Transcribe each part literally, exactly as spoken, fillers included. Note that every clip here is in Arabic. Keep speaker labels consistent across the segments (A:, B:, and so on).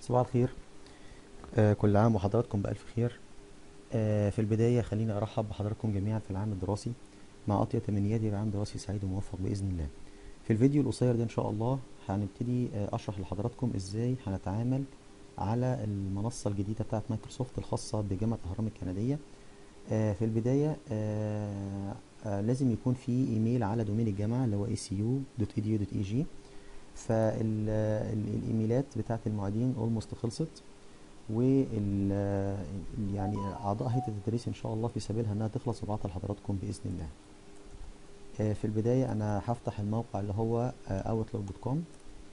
A: صباح الخير. آه كل عام وحضراتكم بألف خير. آه في البداية خليني أرحب بحضراتكم جميعا في العام الدراسي، مع أطيب تمنياتي بعام دراسي سعيد وموفق بإذن الله. في الفيديو القصير ده إن شاء الله هنبتدي آه أشرح لحضراتكم إزاي هنتعامل على المنصة الجديدة بتاعت مايكروسوفت الخاصة بجامعة الأهرام الكندية. آه في البداية آه آه لازم يكون في إيميل على دومين الجامعة اللي هو اي سي يو دوت اي دي يو دوت اي جي. فالإيميلات بتاعت المعيدين اولموست خلصت، وال يعني اعضاء هيئه التدريس ان شاء الله في سبيلها انها تخلص وابعتها لحضراتكم باذن الله. آه، في البدايه انا هفتح الموقع اللي هو اوتلوك دوت كوم،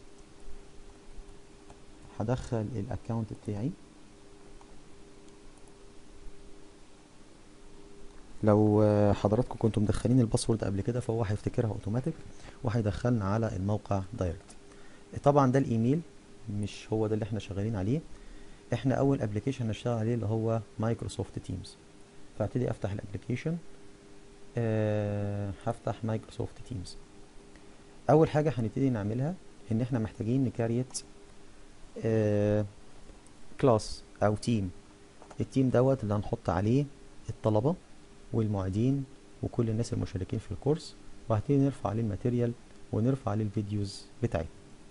A: هدخل الاكونت بتاعي. لو آه، حضراتكم كنتم مدخلين الباسورد قبل كده فهو هيفتكرها اوتوماتيك وهيدخلنا على الموقع دايركت. طبعا ده الايميل مش هو ده اللي احنا شغالين عليه. احنا اول ابلكيشن هنشتغل عليه اللي هو مايكروسوفت تيمز، فابتدي افتح الابلكيشن. أه هفتح مايكروسوفت تيمز. اول حاجه هنبتدي نعملها ان احنا محتاجين نكريت أه كلاس او تيم. التيم دوت اللي هنحط عليه الطلبه والمعيدين وكل الناس المشاركين في الكورس، وهنبتدي نرفع عليه الماتيريال ونرفع عليه الفيديوز بتاعتنا.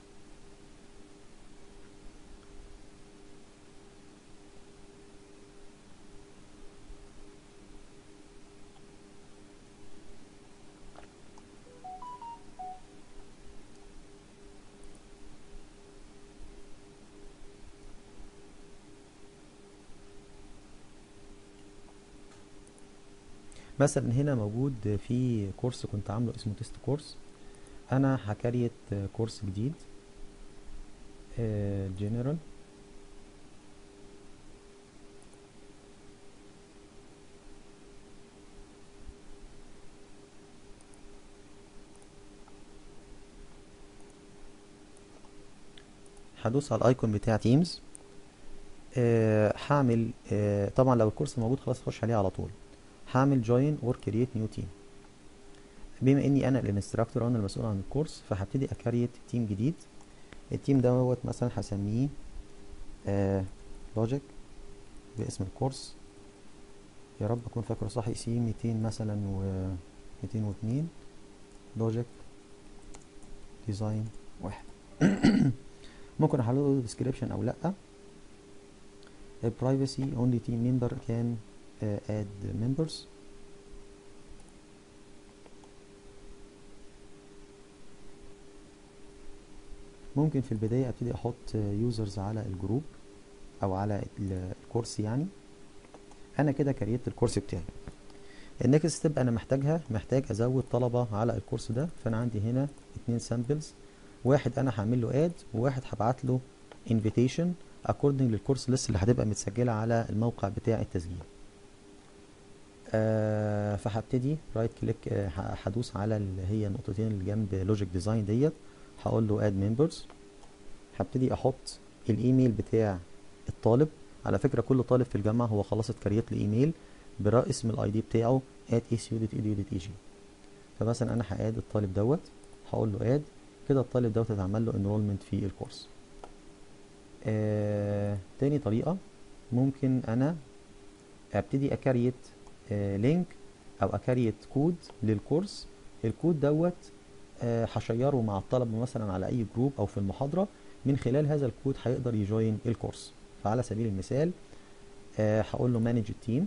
A: مثلا هنا موجود في كورس كنت عامله اسمه تيست كورس. انا هكريت كورس جديد جنرال. هدوس على الايكون بتاع تيمز. أه هعمل أه طبعا لو الكورس موجود خلاص اخش عليه على طول. هعمل جوين اور كرييت نيو تيم. بما اني انا الانستراكتور وانا المسؤول عن الكورس فهبتدي اكريت تيم جديد. التيم دوت مثلا هسميه آه لوجيك باسم الكورس. يا رب اكون فاكره صح، سي ميتين مثلا و ميتين واتنين لوجيك ديزاين واحد. ممكن احط له ديسكريبشن او لا. privacy only team member can uh, add members. ممكن في البداية ابتدي احط يوزرز على الجروب او على الكورس. يعني انا كده كريت الكورس بتاعي. النكست ستيب انا محتاجها محتاج ازود طلبة على الكورس ده، فانا عندي هنا اتنين سامبلز. واحد انا هعمل له اد، وواحد هبعت له انفيتيشن اكوردنج للكورس ليست اللي هتبقى متسجلة على الموقع بتاع التسجيل. آه فهبتدي رايت كليك، آه هدوس على اللي هي النقطتين اللي جنب لوجيك ديزاين ديت، هقول له اد ممبرز. هبتدي احط الايميل بتاع الطالب. على فكرة كل طالب في الجامعة هو خلاص اتكريت له ايميل براسم الاي دي بتاعه ات اي سي يو دوت اي دي يو دوت اي جي. فمثلا انا هاد الطالب دوت، هقول له اد. كده الطالب دوت اتعمل له انرولمنت في الكورس. آه تاني طريقة ممكن انا ابتدي اكريت آه لينك او اكريت كود للكورس. الكود دوت آه هشيره مع الطلبة مثلا على اي جروب او في المحاضرة. من خلال هذا الكود هيقدر يجوين الكورس. فعلى سبيل المثال آه هقول له مانج التيم،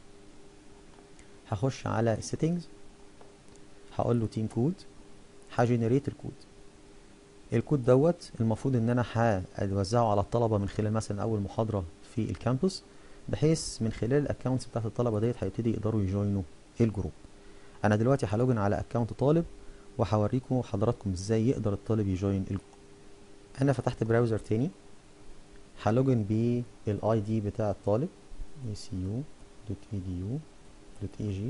A: هخش على السيتنجز، هقول له تيم كود، هجنريت الكود. الكود دوت المفروض ان انا هوزعه على الطلبة من خلال مثلا اول محاضرة في الكامبوس، بحيث من خلال الاكونتس بتاعت الطلبة ديت هيبتدي يقدروا يجوينوا الجروب. انا دلوقتي هلوجن على اكونت طالب وهوريكم حضراتكم ازاي يقدر الطالب يجوين الجروب. انا فتحت براوزر تاني، هلوجن بالاي دي بتاع الطالب اي سي يو دوت اي دي يو دوت اي جي.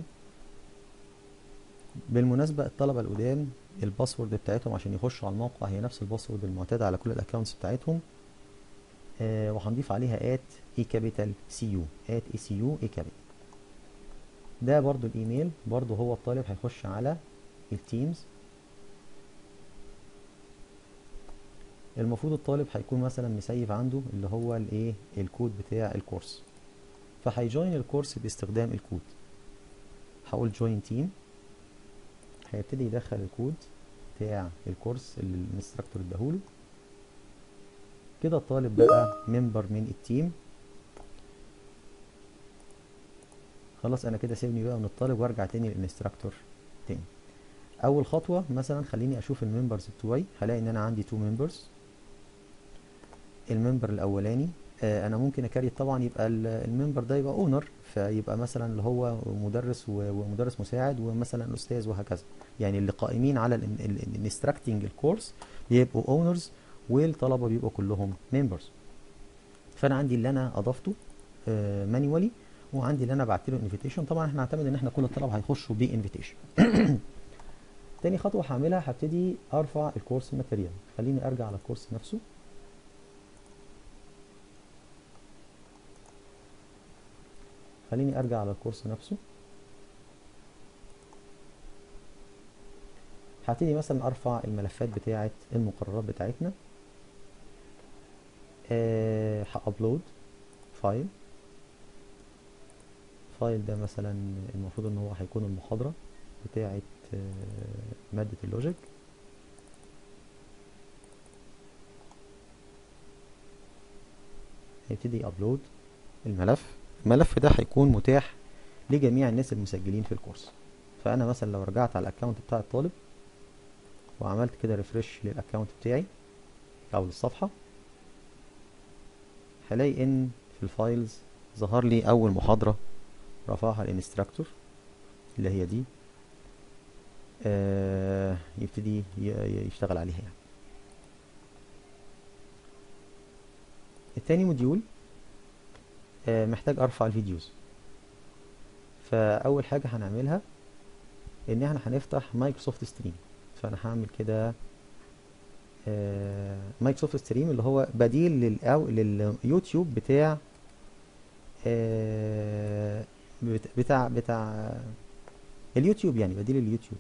A: بالمناسبة الطلبة القدام الباسورد بتاعتهم عشان يخشوا على الموقع هي نفس الباسورد المعتاد على كل الاكونتس بتاعتهم. آه وهنضيف عليها ات اي كابيتال سي يو ات اي سي يو اي كابيتال. ده برضو الايميل، برضو هو الطالب هيخش على التيمز. المفروض الطالب هيكون مثلا مسيف عنده اللي هو الايه الكود بتاع الكورس، فهيجوين الكورس باستخدام الكود. هقول جوين تيم، هيبتدي يدخل الكود بتاع الكورس اللي الانستراكتور اداهوله. كده الطالب بقى ممبر من التيم. خلاص انا كده سيبني بقى من الطالب وارجع تاني للانستراكتور تاني. اول خطوه مثلا خليني اشوف الممبرز بتوعي، هلاقي ان انا عندي تو ممبرز. الممبر الاولاني آه انا ممكن اكريت طبعا، يبقى الممبر ده يبقى اونر، فيبقى مثلا اللي هو مدرس ومدرس مساعد ومثلا استاذ وهكذا، يعني اللي قائمين على الانستراكتنج الكورس بيبقوا اونرز، والطلبه بيبقوا كلهم ممبرز. فانا عندي اللي انا اضفته مانيوالي، وعندي اللي انا بعت له انفيتيشن. طبعا احنا هنعتمد ان احنا كل الطلبه هيخشوا بانفيتيشن. تاني خطوه هعملها، هبتدي ارفع الكورس ماتيريال. خليني ارجع على الكورس نفسه. خليني ارجع على الكورس نفسه. هبتدي مثلا ارفع الملفات بتاعه المقررات بتاعتنا. أه هابلود فايل. فايل ده مثلا المفروض ان هو هيكون المحاضره بتاعه أه ماده اللوجيك. هيبتدي ابلود الملف. الملف ده هيكون متاح لجميع الناس المسجلين في الكورس. فانا مثلا لو رجعت على الاكونت بتاع الطالب وعملت كده ريفرش للاكونت بتاعي او للصفحه، هلاقي ان في الفايلز ظهر لي اول محاضره رفعها الانستراكتور اللي هي دي. آه يبتدي يشتغل عليها يعني. التاني موديول آه محتاج ارفع الفيديوز. فاول حاجه هنعملها ان احنا هنفتح مايكروسوفت ستريم. فانا هعمل كده آه مايكروسوفت ستريم اللي هو بديل للأو لليوتيوب بتاع آه بتاع بتاع اليوتيوب، يعني بديل اليوتيوب.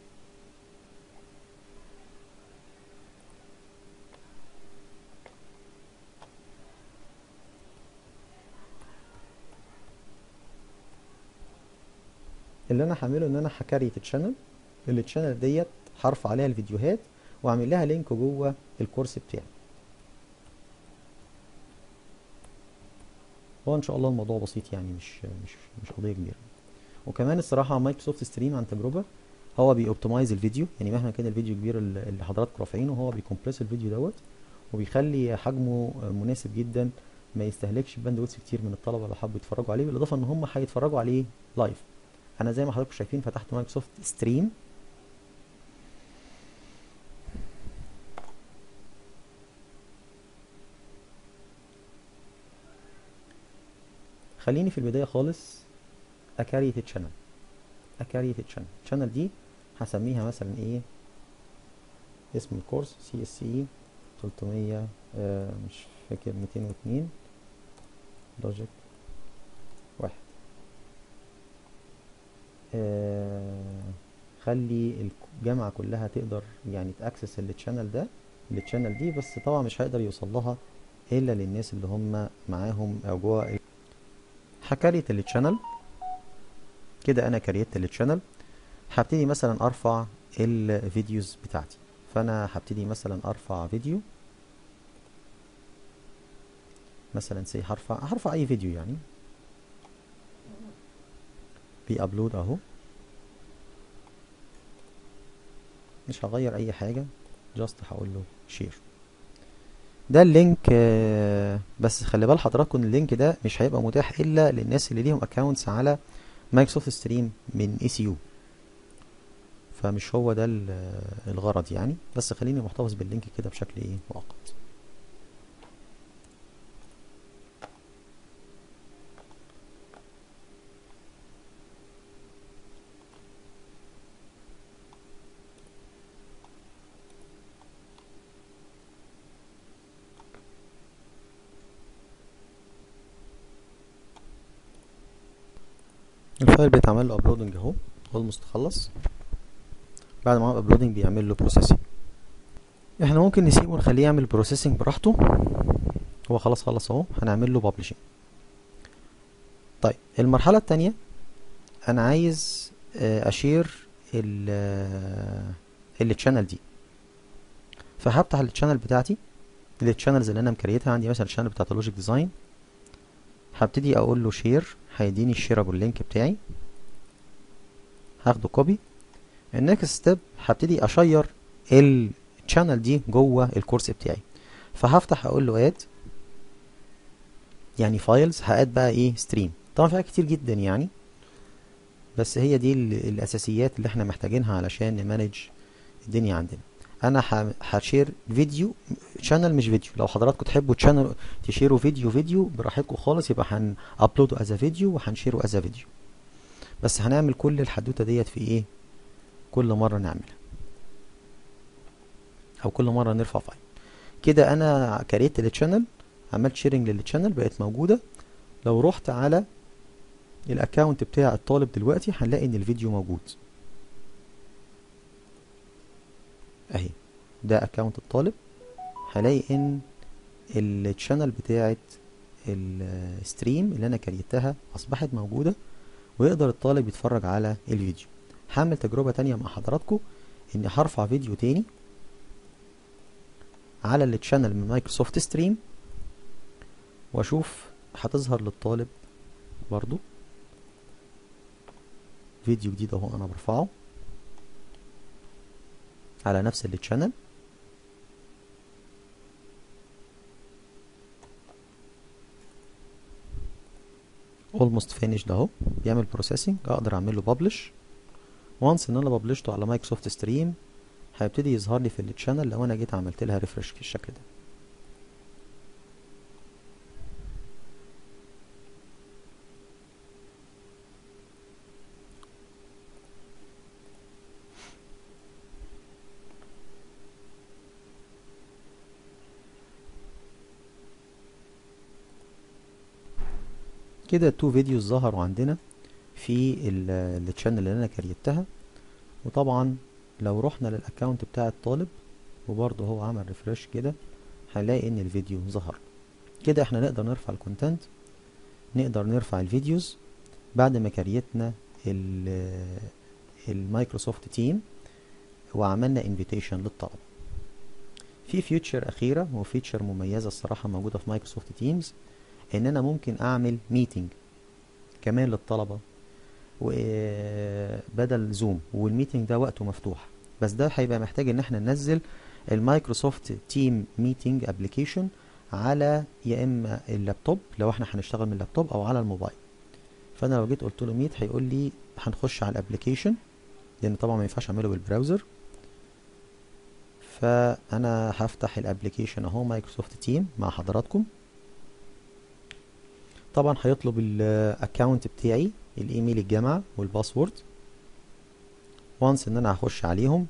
A: اللي انا هعمله ان انا هكريت الشانل. الشانل ديت هرفع عليها الفيديوهات واعمل لها لينك جوه الكورس بتاعي. هو ان شاء الله الموضوع بسيط يعني، مش مش مش قضيه كبيره. وكمان الصراحه مايكروسوفت ستريم عن تجربه هو بيوبتمايز الفيديو، يعني مهما كان الفيديو كبير اللي حضراتكم رافعينه هو بيكمبريس الفيديو دوت وبيخلي حجمه مناسب جدا، ما يستهلكش باندويث كتير من الطلبه لو حبوا يتفرجوا عليه، بالاضافه ان هم هيتفرجوا عليه لايف. انا زي ما حضراتكم شايفين فتحت مايكروسوفت ستريم. خليني في البدايه خالص اكريت تشانل. اكريت تشانل التشانل دي هسميها مثلا ايه، اسم الكورس سي اس اي تلتمية آه مش فاكر ميتين واتنين لوجيك واحد. آه خلي الجامعة كلها تقدر يعني تاكسس التشانل ده التشانل دي، بس طبعا مش هيقدر يوصل لها الا للناس اللي هم معاهم او جوه. هكريت التشانل كده. انا كريت التشانل. هبتدي مثلا ارفع الفيديوز بتاعتي. فانا هبتدي مثلا ارفع فيديو مثلا سي هرفع هرفع اي فيديو يعني. بيابلود اهو، مش هغير اي حاجه، جاست هقول له شير. ده اللينك آه بس خلي بال حضراتكم اللينك ده مش هيبقى متاح الا للناس اللي ليهم اكونتس على مايكروسوفت ستريم من اي سي يو، فمش هو ده الغرض يعني، بس خليني محتفظ باللينك كده بشكل ايه مؤقت. الفايل بيتعمل له ابلودنج اهو، اولموست خلص. بعد ما عمل ابلودنج بيعمل له بروسيسنج. احنا ممكن نسيبه ونخليه يعمل بروسيسنج براحته. هو خلاص خلص اهو، هنعمل له بابليشنج. طيب المرحله الثانيه، انا عايز اشير التشانل دي، فهفتح التشانل بتاعتي، التشانلز اللي انا مكريتها عندي، مثلا الشانل بتاعت اللوجيك ديزاين، هبتدي اقول له شير، هيديني الشيرابل لينك بتاعي، هاخده كوبي. النكست ستيب هبتدي اشير الشانل دي جوه الكورس بتاعي، فهفتح اقول له اد، يعني فايلز، هاد بقى ايه ستريم. طبعا في حاجات كتير جدا يعني، بس هي دي الاساسيات اللي احنا محتاجينها علشان نمانج الدنيا عندنا. انا هشير فيديو شانل مش فيديو، لو حضراتكم تحبوا تشانل تشيروا فيديو فيديو براحتكم خالص، يبقى هنابلوده از فيديو وهنشيره از فيديو. بس هنعمل كل الحدوته ديت في ايه، كل مره نعملها او كل مره نرفع فايل. كده انا كريت التشانل، عملت شيرنج للتشانل، بقت موجوده. لو رحت على الاكونت بتاع الطالب دلوقتي هنلاقي ان الفيديو موجود اهي، ده اكونت الطالب. هلاقي ان الشانل بتاعت الستريم اللي انا كريتها اصبحت موجوده، ويقدر الطالب يتفرج على الفيديو. هعمل تجربه تانية مع حضراتكم، اني هرفع فيديو تاني على التشانل من مايكروسوفت ستريم، واشوف هتظهر للطالب برضو فيديو جديد اهو انا برفعه على نفس التشانل. almost finished اهو، بيعمل بروسيسنج، اقدر اعمل له ببلش. وانس ان انا ببلشته على مايكروسوفت ستريم، هيبتدي يظهر لي في التشانل لو انا جيت عملت لها ريفرش بالشكل ده. كده التو فيديوز ظهروا عندنا في التشانل اللي انا كريتها. وطبعا لو رحنا للاكونت بتاع الطالب وبرضه هو عمل ريفرش كده، هنلاقي ان الفيديو ظهر. كده احنا نقدر نرفع الكونتنت، نقدر نرفع الفيديوز بعد ما كريتنا المايكروسوفت تيم وعملنا انفيتيشن للطلبه. في فيوتشر اخيره وفيتشر مميزه الصراحه موجوده في مايكروسوفت تيمز، ان انا ممكن اعمل ميتنج كمان للطلبه وبدل زوم، والميتنج ده وقته مفتوح. بس ده هيبقى محتاج ان احنا ننزل المايكروسوفت تيم ميتنج ابلكيشن على يا اما اللابتوب لو احنا هنشتغل من اللابتوب، او على الموبايل. فانا لو جيت قلت له ميت، هيقول لي هنخش على الابلكيشن، لان طبعا ما ينفعش اعمله بالبراوزر. فانا هفتح الابلكيشن اهو، مايكروسوفت تيم مع حضراتكم. طبعا هيطلب الاكونت بتاعي، الايميل الجامعه والباسورد. وانس ان انا هخش عليهم،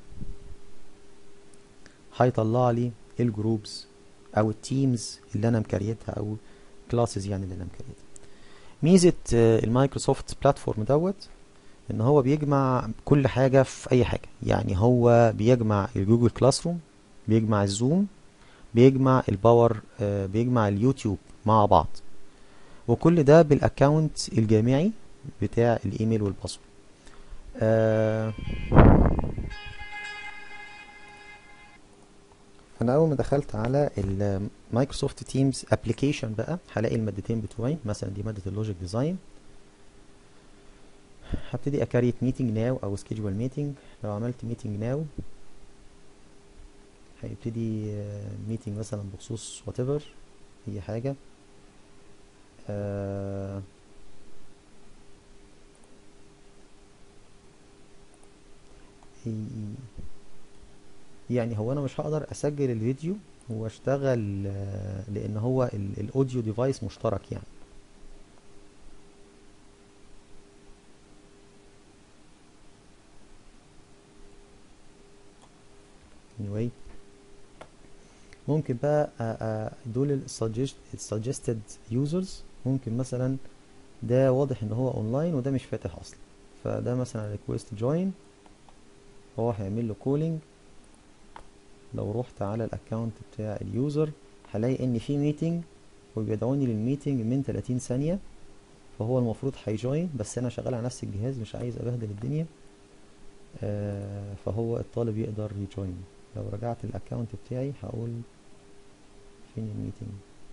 A: هيطلع لي الجروبز او التيمز اللي انا مكريتها، او كلاسز يعني اللي انا مكريتها. ميزه المايكروسوفت بلاتفورم دوت ان هو بيجمع كل حاجه في اي حاجه. يعني هو بيجمع الجوجل كلاس روم، بيجمع الزوم، بيجمع الباور، بيجمع اليوتيوب مع بعض، وكل ده بالاكونت الجامعي بتاع الايميل والباسورد. آه انا اول ما دخلت على المايكروسوفت تيمز ابلكيشن بقى، هلاقي المادتين بتوعي، مثلا دي ماده اللوجيك ديزاين. هبتدي اكريت ميتنج ناو او سكيدجول ميتنج. لو عملت ميتنج ناو، هيبتدي ميتنج مثلا بخصوص وات ايفر اي حاجه. آه يعني هو انا مش هقدر اسجل الفيديو واشتغل، لان هو الاوديو ديفايس مشترك يعني. anyway ممكن بقى دول السجستد يوزرز، ممكن مثلا ده واضح ان هو اونلاين وده مش فاتح اصلا، فده مثلا ريكويست جوين، هو هيعمل له كولينج لو رحت على الاكونت بتاع اليوزر هلاقي ان في ميتنج وبيدعوني للميتنج من ثلاثين ثانية، فهو المفروض هيجوين، بس انا شغال على نفس الجهاز مش عايز ابهدل الدنيا. آه فهو الطالب يقدر يجوين. لو رجعت الاكونت بتاعي هقول فين الميتنج.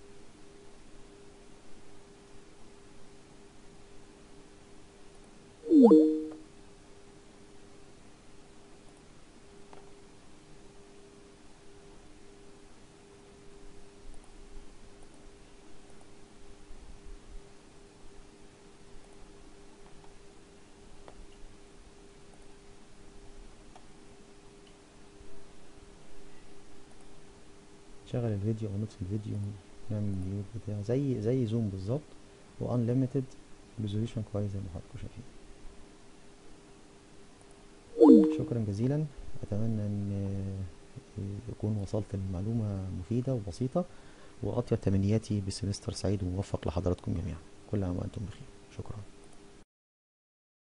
A: شغل الفيديو او نطفي الفيديو، نعمل ميوت بتاع زي زي زوم بالظبط، وانليميتد ريزوليوشن كويس زي ما حضراتكم شايفين. شكرا جزيلا، اتمنى ان يكون وصلت للمعلومة مفيدة وبسيطة، واطيب تمنياتي بسمستر سعيد وموفق لحضراتكم جميعا. كل عام وانتم بخير.